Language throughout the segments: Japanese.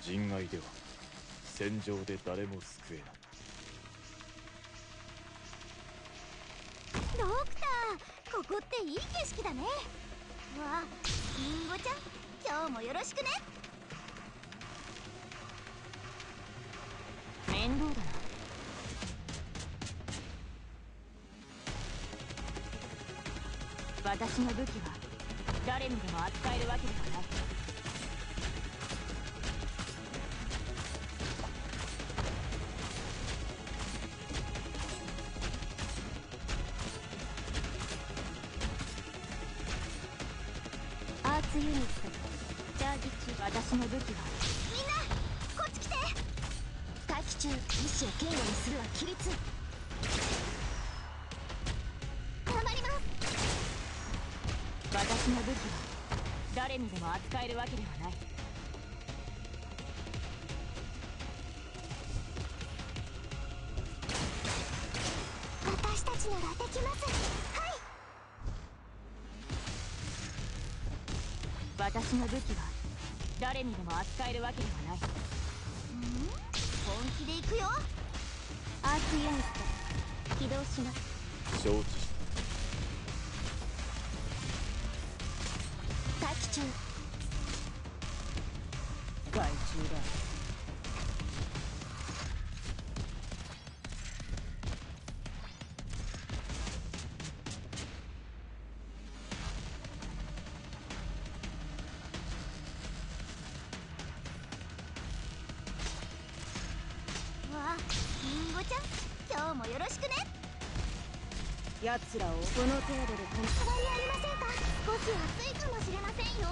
人愛では戦場で誰も救えない。 ドクター、ここっていい景色だね。わあ、リンゴちゃん、今日もよろしくね。 面倒だな。私の武器は誰にでも扱えるわけではない。 アーツユニットチャージ中。 私の武器はみんなこっち来て。待機中、意志を堅固にするは規律。頑張ります。 私の武器は誰にでも扱えるわけではない。 私たちならできます。はい。 私の武器は誰にでも扱えるわけではない。 本気で行くよ。アーツユニット起動します。 承知した。 待機中。 害虫だ。 わあ、リンゴちゃん、今日もよろしくね。 奴らをこの程度で変わりありませんか。少し暑いかもしれませんよ。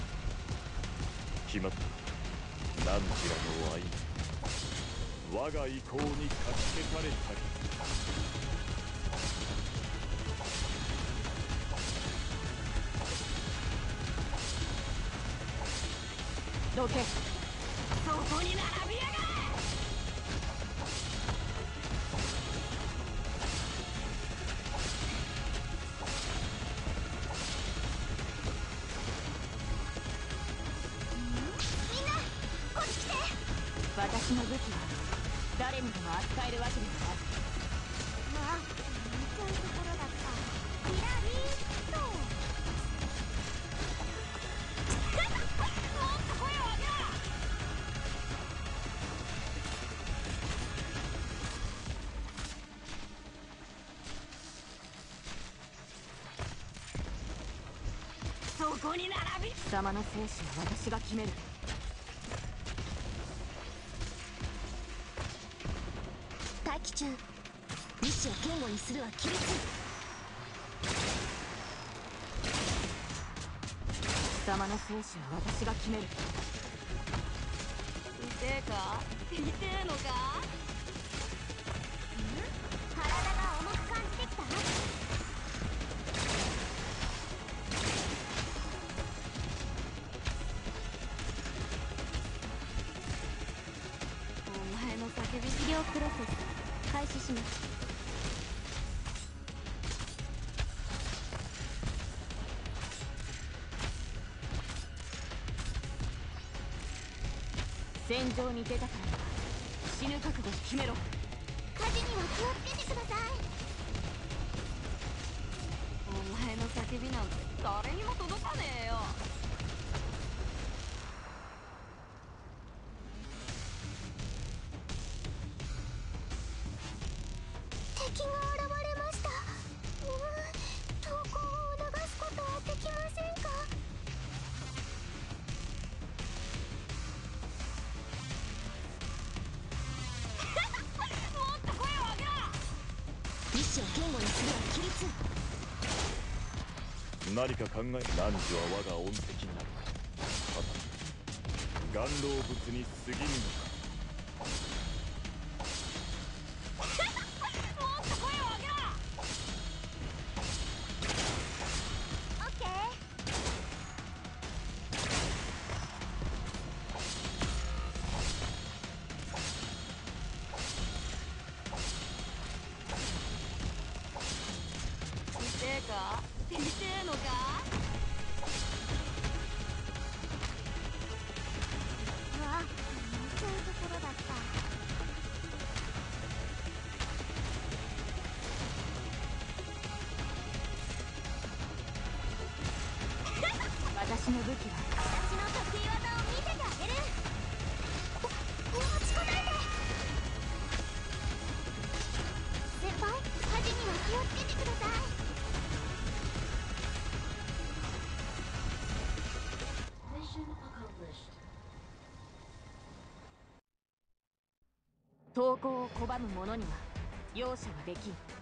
決まった。何時らの愛、我が意向にかき消されたり。 どけ。そこに並びやがれ。 みんなこっち来て。 私の武器は誰にでも扱えるわけではない。 わあ、見ちゃうところだった。キラリーッと。もっと声を上げろ。 そこに並び。貴様の生死は私が決める。 待機中、意志を堅固にするは規律。 貴様の生死は私が決める。痛えか。痛えのか。 体が重く感じてきた。 お前の叫び。 治療プロセス開始します。 戦場に出たからには死ぬ覚悟を決めろ。 火事には気をつけてください。 お前の叫びなんて誰にも届かねえよ。 敵が現れました。投降を促すことはできませんか。 もっと声を上げろ。 意志を堅固にするは規律。 何か考え。汝は我が恩敵なのか。はた岩老物に過ぎぬのか。 もっと声を上げろ。 オッケー。 痛えか。痛えのか。 わあ、 は私の得意技を見せてあげる。お待ちこないで。先輩、火事には気をつけてください。 投降を拒む者には容赦はできん。